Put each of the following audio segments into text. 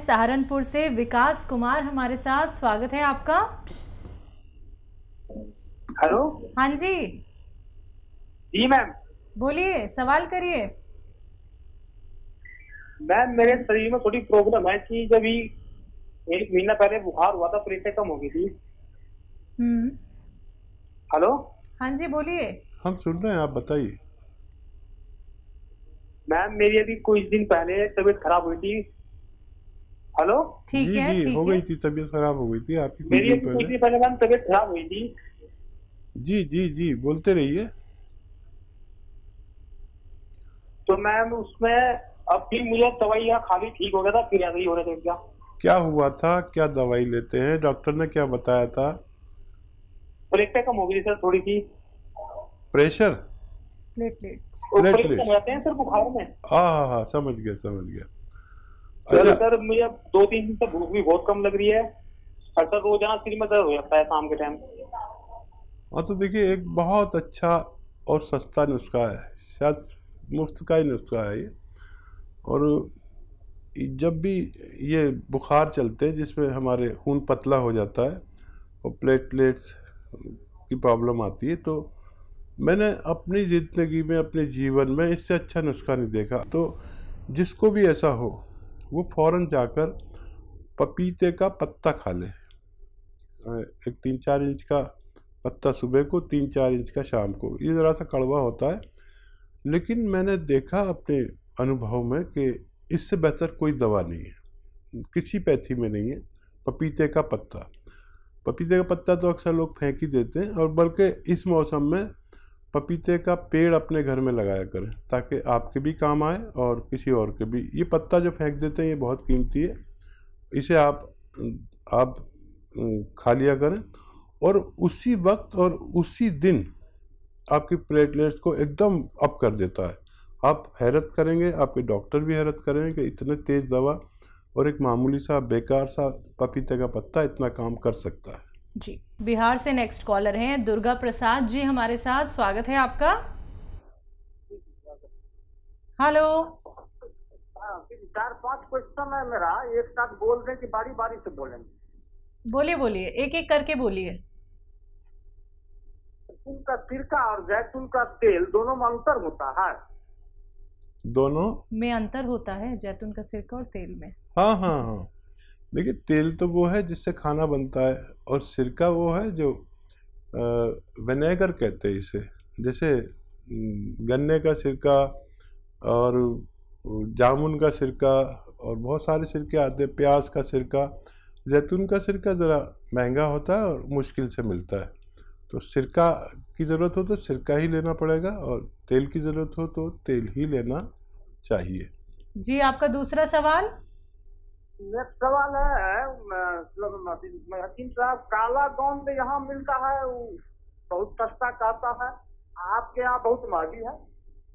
सहारनपुर से विकास कुमार हमारे साथ, स्वागत है आपका। हेलो। हाँ जी जी मैम। बोलिए, सवाल करिए। मैम मेरे शरीर में थोड़ी प्रॉब्लम है कि जब ही 1 महीना पहले बुखार हुआ था, प्रेशर कम हो गई थी। हेलो। हाँ जी बोलिए। हम सुन रहे हैं, आप बताइए। मैम मेरी अभी कुछ दिन पहले तबीयत खराब हुई थी। हेलो। ठीक जी है, जी, ठीक हो है। गई थी, तबीयत खराब हो गई थी आपकी कुछ मेरी दिन अभी कुछ पहले। दिन पहले मैम तबीयत खराब हुई थी। जी जी जी, बोलते रहिए। तो मैम उसमें अब फिर मुझे दवाइयाँ खाली ठीक हो गया था, फिर ऐसे ही हो रहे थे क्या। क्या हुआ था, क्या दवाई लेते हैं, डॉक्टर ने क्या बताया था? प्रेशर कम हो गई सर थोड़ी सी। Pressure, platelets. वो प्रेशर कम प्लेटलेट्स। हो जाते हैं सर बुखार में। हाँ हाँ, समझ गया समझ गया। सर अच्छा। सर मुझे 2-3 दिन से भूख भी बहुत कम लग रही है। सर रोजाना सिर में दर्द हो जाता है शाम के टाइम। हाँ तो देखिए, एक बहुत अच्छा और सस्ता नुस्खा है, शायद मुफ्त का ही नुस्खा है ये। और जब भी ये बुखार चलते हैं जिसमें हमारे खून पतला हो जाता है और प्लेटलेट्स की प्रॉब्लम आती है, तो मैंने अपनी ज़िंदगी में, अपने जीवन में इससे अच्छा नुस्खा नहीं देखा। तो जिसको भी ऐसा हो वो फ़ौरन जाकर पपीते का पत्ता खा ले। एक 3-4 इंच का पत्ता सुबह को, 3-4 इंच का शाम को। ये ज़रा सा कड़वा होता है, लेकिन मैंने देखा अपने अनुभव में कि इससे बेहतर कोई दवा नहीं है, किसी पैथी में नहीं है। पपीते का पत्ता, पपीते का पत्ता तो अक्सर लोग फेंक ही देते हैं, और बल्कि इस मौसम में पपीते का पेड़ अपने घर में लगाया करें ताकि आपके भी काम आए और किसी और के भी। ये पत्ता जो फेंक देते हैं ये बहुत कीमती है, इसे आप खा लिया करें, और उसी वक्त और उसी दिन आपकी प्लेटलेट्स को एकदम अप कर देता है। आप हैरत करेंगे, आपके डॉक्टर भी हैरत करेंगे कि इतने तेज़ दवा और एक मामूली सा बेकार सा पपीते का पत्ता इतना काम कर सकता है। जी, बिहार से नेक्स्ट कॉलर हैं दुर्गा प्रसाद जी हमारे साथ, स्वागत है आपका। हेलो। 4-5 क्वेश्चन है मेरा, एक साथ बोल रहे कि बारी बारी से बोलेंगे। बोलिए बोलिए, एक एक करके बोलिए। जैतून का सिरका और जैतून का तेल दोनों में अंतर होता है? दोनों में अंतर होता है, जैतून का सिरका और तेल में। हाँ हाँ हाँ, देखिए तेल तो वो है जिससे खाना बनता है, और सिरका वो है जो विनेगर कहते हैं इसे। जैसे गन्ने का सिरका और जामुन का सिरका और बहुत सारे सिरके आते हैं, प्याज का सिरका। जैतून का सिरका ज़रा महंगा होता है और मुश्किल से मिलता है, तो सिरका की ज़रूरत हो तो सिरका ही लेना पड़ेगा, और तेल की ज़रूरत हो तो तेल ही लेना चाहिए। जी, आपका दूसरा सवाल। नेक्स्ट सवाल है हकीम साहब, काला गोंद यहाँ मिलता है, वो बहुत सस्ता कहता है, आपके यहाँ बहुत महंगी है।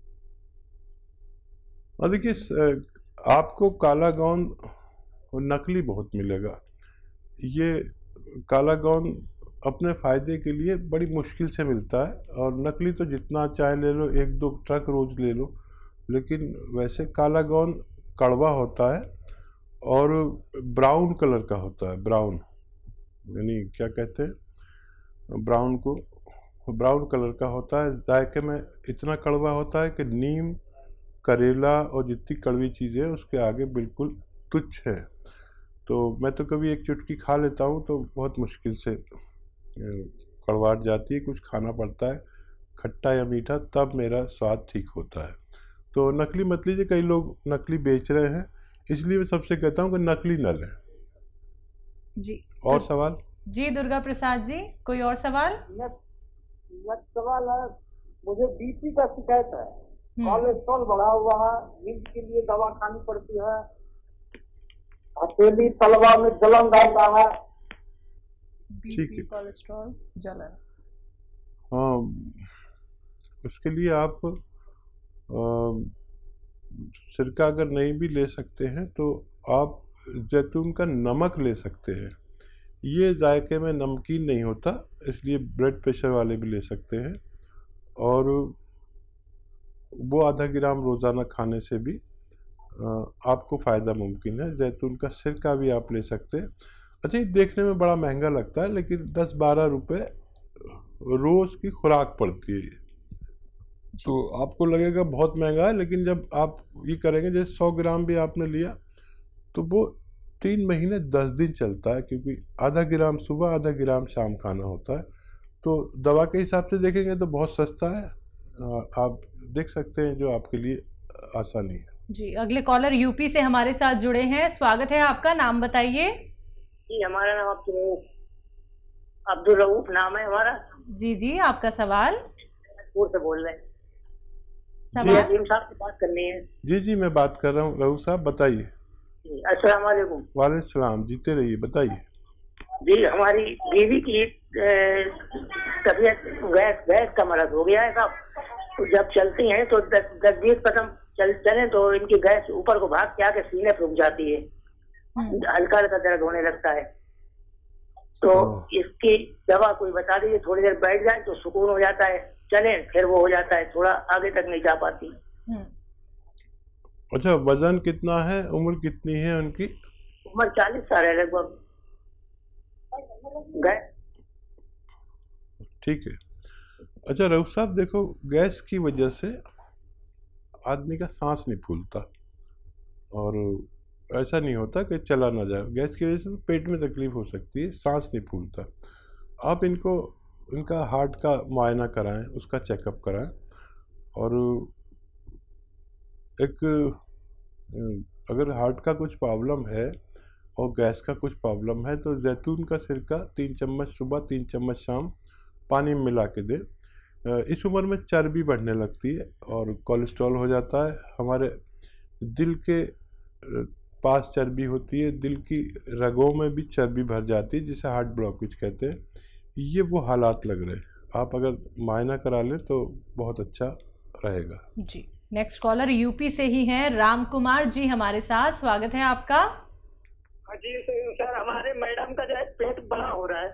और देखिए, आपको काला गोंद नकली बहुत मिलेगा। ये काला गोंद अपने फ़ायदे के लिए बड़ी मुश्किल से मिलता है, और नकली तो जितना चाहे ले लो, 1-2 ट्रक रोज़ ले लो। लेकिन वैसे काला गोंद कड़वा होता है और ब्राउन कलर का होता है। ब्राउन यानी क्या कहते हैं ब्राउन को, ब्राउन कलर का होता है। जायके में इतना कड़वा होता है कि नीम, करेला और जितनी कड़वी चीज़ें उसके आगे बिल्कुल तुच्छ है। तो मैं तो कभी एक चुटकी खा लेता हूँ तो बहुत मुश्किल से कड़वाहट जाती है, कुछ खाना पड़ता है खट्टा या मीठा, तब मेरा स्वाद ठीक होता है। तो नकली मत लीजिए, कई लोग नकली बेच रहे हैं, इसलिए मैं सबसे कहता हूँ कि नकली न लें। जी। और सवाल? जी दुर्गा प्रसाद जी, कोई और सवाल? नेक्स्ट सवाल है, मुझे बीपी का शिकायत है, कोलेस्ट्रॉल बढ़ा हुआ है, नींद के लिए दवा खानी पड़ती है, हथेली तलवा में जलन रहता है। ठीक है, कोलेस्ट्रॉल जलन। हाँ, उसके लिए आप सिरका अगर नहीं भी ले सकते हैं तो आप जैतून का नमक ले सकते हैं। ये जायके में नमकीन नहीं होता, इसलिए ब्लड प्रेशर वाले भी ले सकते हैं, और वो आधा ग्राम रोज़ाना खाने से भी आपको फ़ायदा मुमकिन है। जैतून का सिरका भी आप ले सकते हैं। अच्छा, ये देखने में बड़ा महंगा लगता है, लेकिन 10-12 रुपये रोज़ की खुराक पड़ती है ये। तो आपको लगेगा बहुत महंगा है, लेकिन जब आप ये करेंगे, जैसे 100 ग्राम भी आपने लिया तो वो 3 महीने 10 दिन चलता है, क्योंकि आधा ग्राम सुबह आधा ग्राम शाम खाना होता है। तो दवा के हिसाब से देखेंगे तो बहुत सस्ता है, आप देख सकते हैं, जो आपके लिए आसानी है। जी, अगले कॉलर यूपी से हमारे साथ जुड़े हैं। स्वागत है आपका, नाम बताइए। जी, हमारा नाम अब्दुल रऊफ नाम है हमारा। जी जी, आपका सवाल। पूर्व से बोल रहे हैं, सवाल हकीम साहब से बात करनी है। जी जी, मैं बात कर रहा हूँ, रऊफ साहब बताइए। अस्सलाम वालेकुम। वालेकुम सलाम, जीते रहिए, बताइए। जी, हमारी बीवी की तबीयत गैस का मरज हो गया है साहब। तो जब चलती हैं तो 10-20 कदम चले तो इनकी गैस ऊपर को भाग के आके सीने पे रुक जाती है, हल्का हल्का दर्द होने लगता है। तो इसकी दवा कोई बता दीजिए, थोड़ी देर बैठ जाए तो सुकून हो जाता है, चले फिर वो हो जाता है, थोड़ा आगे तक नहीं जा पाती। अच्छा, वजन कितना है, उम्र कितनी है उनकी? उम्र 40 साल है लगभग। ठीक है। अच्छा रऊफ साहब, देखो, गैस की वजह से आदमी का सांस नहीं फूलता, और ऐसा नहीं होता कि चला ना जाए। गैस की वजह से पेट में तकलीफ हो सकती है, सांस नहीं फूलता। आप इनका हार्ट का मुआयना कराएं, उसका चेकअप कराएं, और अगर हार्ट का कुछ प्रॉब्लम है और गैस का कुछ प्रॉब्लम है तो जैतून का सिरका 3 चम्मच सुबह 3 चम्मच शाम पानी में मिला के दें। इस उम्र में चर्बी बढ़ने लगती है और कोलेस्ट्रॉल हो जाता है। हमारे दिल के पास चर्बी होती है, दिल की रगों में भी चर्बी भर जाती है, जिसे हार्ट ब्लॉकेज कहते हैं। ये वो हालात लग रहे हैं, आप अगर मुआयना करा लें तो बहुत अच्छा रहेगा। जी, नेक्स्ट कॉलर यूपी से ही हैं, राम कुमार जी हमारे साथ। स्वागत है आपका। जी सर, हमारे मैडम का जो है पेट बड़ा हो रहा है।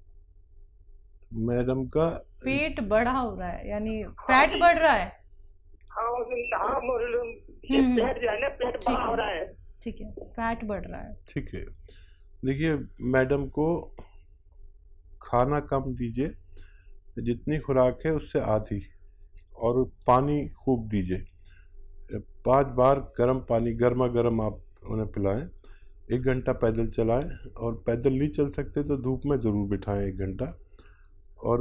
मैडम का पेट बड़ा हो रहा है, यानी फैट बढ़ रहा है? हाँ, पेट जो है ना, पेट बड़ा हो रहा है। ठीक है, फैट बढ़ रहा है। ठीक है। देखिए, मैडम को खाना कम दीजिए, जितनी खुराक है उससे आधी, और पानी खूब दीजिए। 5 बार गर्म पानी, गर्मा गर्म आप उन्हें पिलाएं। 1 घंटा पैदल चलाएं, और पैदल नहीं चल सकते तो धूप में ज़रूर बिठाएं 1 घंटा। और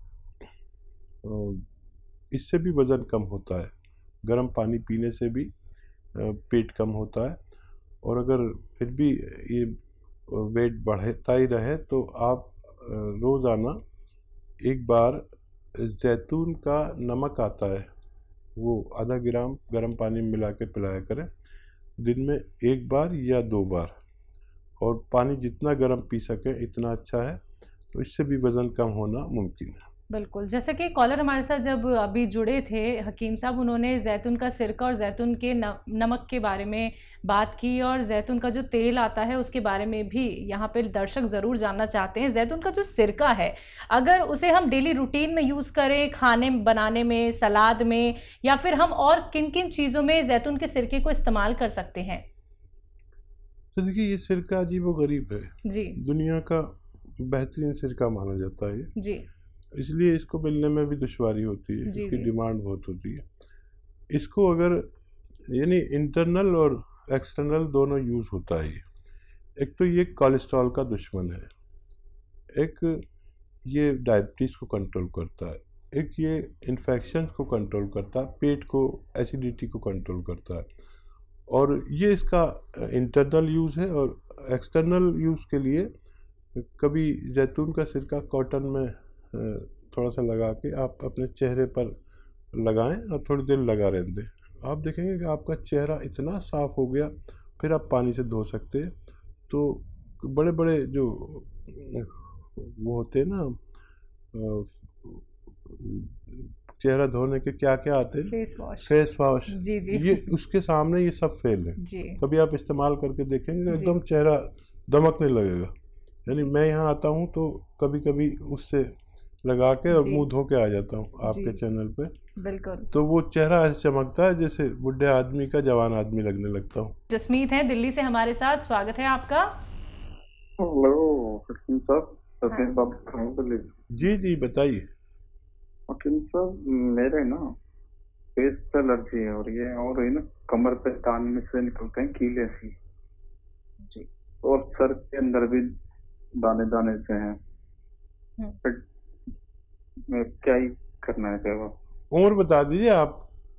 इससे भी वज़न कम होता है, गर्म पानी पीने से भी पेट कम होता है। और अगर फिर भी ये वेट बढ़ता ही रहे तो आप रोज़ाना 1 बार जैतून का नमक आता है, वो आधा ग्राम गर्म पानी में मिला के पिलाया करें, दिन में 1 बार या 2 बार। और पानी जितना गर्म पी सकें इतना अच्छा है, तो इससे भी वज़न कम होना मुमकिन है। बिल्कुल, जैसे कि कॉलर हमारे साथ जब अभी जुड़े थे हकीम साहब, उन्होंने जैतून का सिरका और जैतून के नमक के बारे में बात की, और जैतून का जो तेल आता है उसके बारे में भी यहाँ पे दर्शक ज़रूर जानना चाहते हैं। जैतून का जो सिरका है, अगर उसे हम डेली रूटीन में यूज़ करें, खाने बनाने में, सलाद में, या फिर हम और किन किन चीज़ों में जैतून के सिरके को इस्तेमाल कर सकते हैं? तो देखिए, ये सिरका अजीब व गरीब है जी, दुनिया का बेहतरीन सिरका माना जाता है जी, इसलिए इसको मिलने में भी दुश्वारी होती है, इसकी डिमांड बहुत होती है। इसको अगर यानी इंटरनल और एक्सटर्नल दोनों यूज़ होता है। एक तो ये कोलेस्ट्रॉल का दुश्मन है, एक ये डायबिटीज़ को कंट्रोल करता है, एक ये इन्फेक्शन को कंट्रोल करता है, पेट को, एसिडिटी को कंट्रोल करता है। और ये इसका इंटरनल यूज़ है। और एक्सटर्नल यूज़ के लिए कभी जैतून का सिरका कॉटन में थोड़ा सा लगा के आप अपने चेहरे पर लगाएं और थोड़ी देर लगा रहने दें। आप देखेंगे कि आपका चेहरा इतना साफ़ हो गया, फिर आप पानी से धो सकते हैं। तो बड़े बड़े जो वो होते हैं ना, चेहरा धोने के क्या क्या आते हैं, फेस वॉश, जी जी, ये उसके सामने ये सब फेल है। कभी आप इस्तेमाल करके देखेंगे एकदम चेहरा दमकने लगेगा। यानी मैं यहाँ आता हूँ तो कभी कभी उससे लगा के और जी। मुंह धो के आ जाता हूँ आपके जी। चैनल पे, बिल्कुल। तो वो चेहरा ऐसे चमकता है जैसे बुढ़े आदमी का जवान आदमी लगने लगता हूँ। जसमीत है दिल्ली से हमारे साथ, स्वागत है आपका। हेलो हकीम साहब, हाँ। बोलिए। जी जी बताइए। हकीम साहब, मेरे ना फेस पे एलर्जी है और ये और है ना कमर पे तान से निकलते हैं कीले सी, जी। और सर के अंदर भी दाने दाने से हैं। फिर मैं क्या ही करना है क्या? उम्र बता दीजिए आप।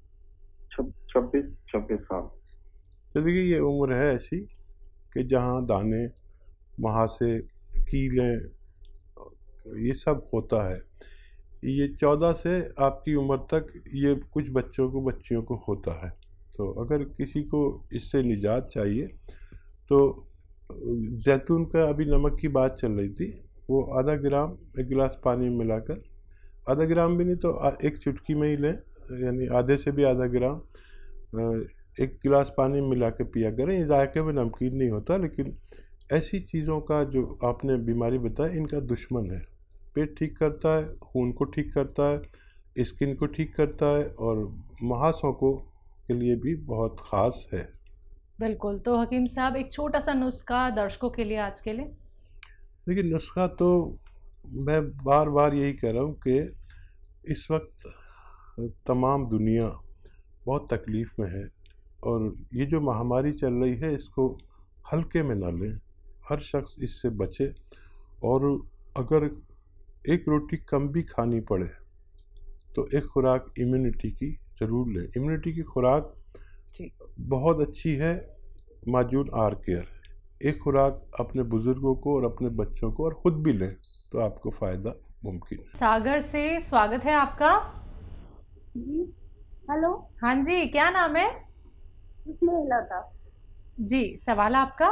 26 साल। तो देखिए ये उम्र है ऐसी कि जहाँ दाने, वहाँ से कीलें, ये सब होता है। ये 14 से आपकी उम्र तक ये कुछ बच्चों को, बच्चियों को होता है। तो अगर किसी को इससे निजात चाहिए तो जैतून का, अभी नमक की बात चल रही थी, वो आधा ग्राम 1 गिलास पानी में मिलाकर, आधा ग्राम भी नहीं तो एक चुटकी में ही लें, यानी आधे से भी आधा ग्राम 1 गिलास पानी में मिला के पिया करें। ये जायके में नमकीन नहीं होता, लेकिन ऐसी चीज़ों का जो आपने बीमारी बताई, इनका दुश्मन है। पेट ठीक करता है, खून को ठीक करता है, स्किन को ठीक करता है, और महासों को के लिए भी बहुत ख़ास है। बिल्कुल। तो हकीम साहब एक छोटा सा नुस्खा दर्शकों के लिए आज के लिए। देखिए नुस्खा तो मैं बार बार यही कह रहा हूँ कि इस वक्त तमाम दुनिया बहुत तकलीफ़ में है, और ये जो महामारी चल रही है इसको हल्के में ना लें। हर शख्स इससे बचे, और अगर एक रोटी कम भी खानी पड़े तो एक खुराक इम्यूनिटी की ज़रूर लें। इम्यूनिटी की खुराक जी। बहुत अच्छी है, माजून आर केयर। एक खुराक अपने बुज़ुर्गों को और अपने बच्चों को और ख़ुद भी लें तो आपको फ़ायदा मुमकिन है। सागर से स्वागत है आपका। जी हेलो। हाँ जी, क्या नाम है? लता। जी, सवाल आपका।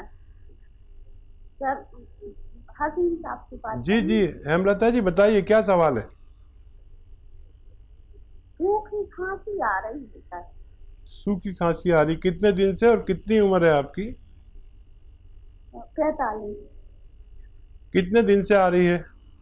सर हकीम साहब के पास। जी जी हेमलता जी बताइए, क्या सवाल है? सूखी खांसी आ रही है सर। सूखी खांसी आ रही, कितने दिन से और कितनी उम्र है आपकी? 45। कितने दिन से आ रही है?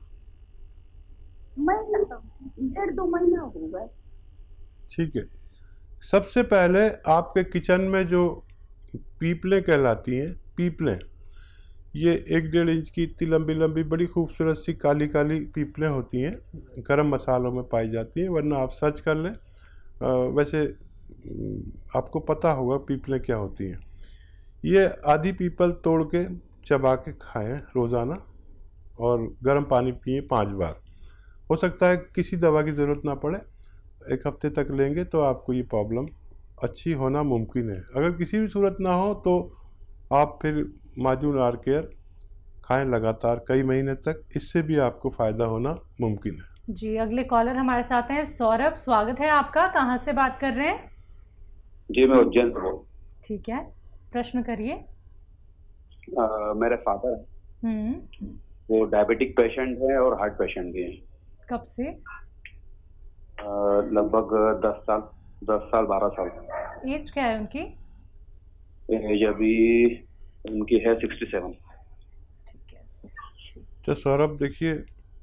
महीना 1.5-2 महीना हो गए। ठीक है। सबसे पहले आपके किचन में जो पीपलें कहलाती हैं, पीपलें, ये 1-1.5 इंच की इतनी लंबी लंबी बड़ी खूबसूरत सी काली काली पीपलें होती हैं, गरम मसालों में पाई जाती हैं, वरना आप सर्च कर लें। वैसे आपको पता होगा पीपलें क्या होती हैं। ये आधी पीपल तोड़ के चबा के खाएं रोज़ाना, और गर्म पानी पिए 5 बार। हो सकता है किसी दवा की ज़रूरत ना पड़े, 1 हफ्ते तक लेंगे तो आपको ये प्रॉब्लम अच्छी होना मुमकिन है। अगर किसी भी सूरत ना हो तो आप फिर माजून आर केयर खाएं लगातार कई महीने तक, इससे भी आपको फ़ायदा होना मुमकिन है। जी, अगले कॉलर हमारे साथ हैं सौरभ, स्वागत है आपका। कहाँ से बात कर रहे हैं? जी मैं उज्जैन से बोल। ठीक है, प्रश्न करिए। मेरे फादर हैं, वो डायबिटिक पेशेंट हैं और हार्ट पेशेंट भी हैं। कब से? लगभग 10 साल 12 साल। एज क्या है उनकी? एज अभी उनकी है 67। ठीक है। तो सौरभ देखिए,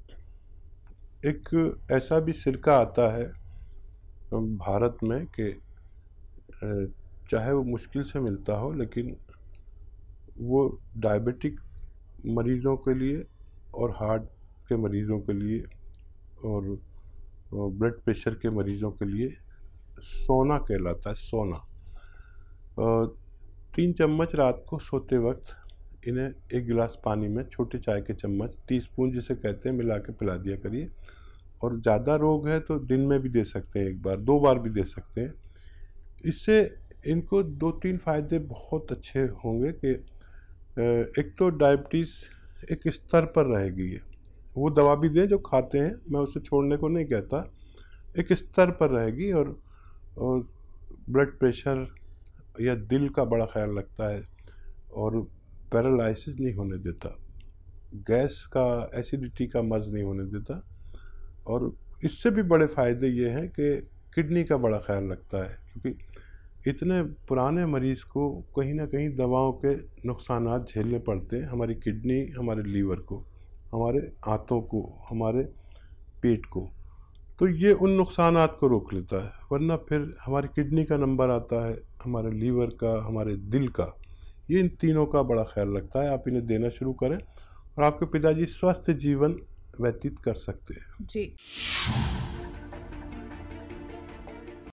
एक ऐसा भी सिरका आता है भारत में कि चाहे वो मुश्किल से मिलता हो, लेकिन वो डायबिटिक मरीज़ों के लिए और हार्ट के मरीज़ों के लिए और ब्लड प्रेशर के मरीज़ों के लिए सोना कहलाता है। सोना 3 चम्मच रात को सोते वक्त इन्हें 1 गिलास पानी में छोटे चाय के चम्मच, टीस्पून जिसे कहते हैं, मिला के पिला दिया करिए। और ज़्यादा रोग है तो दिन में भी दे सकते हैं, 1 बार 2 बार भी दे सकते हैं। इससे इनको 2-3 फ़ायदे बहुत अच्छे होंगे कि एक तो डायबिटीज़ एक स्तर पर रहेगी। वो दवा भी दें जो खाते हैं, मैं उसे छोड़ने को नहीं कहता, एक स्तर पर रहेगी। और ब्लड प्रेशर या दिल का बड़ा ख्याल रखता है, और पैरालिसिस नहीं होने देता, गैस का, एसिडिटी का मर्ज़ नहीं होने देता। और इससे भी बड़े फ़ायदे ये हैं कि किडनी का बड़ा ख्याल रखता है, क्योंकि इतने पुराने मरीज़ को कहीं ना कहीं दवाओं के नुकसानात झेलने पड़ते हैं। हमारी किडनी, हमारे लीवर को, हमारे आंतों को, हमारे पेट को, तो ये उन नुकसानात को रोक लेता है। वरना फिर हमारी किडनी का नंबर आता है, हमारे लीवर का, हमारे दिल का, ये इन तीनों का बड़ा ख्याल रखता है। आप इन्हें देना शुरू करें और आपके पिताजी स्वस्थ जीवन व्यतीत कर सकते हैं। जी।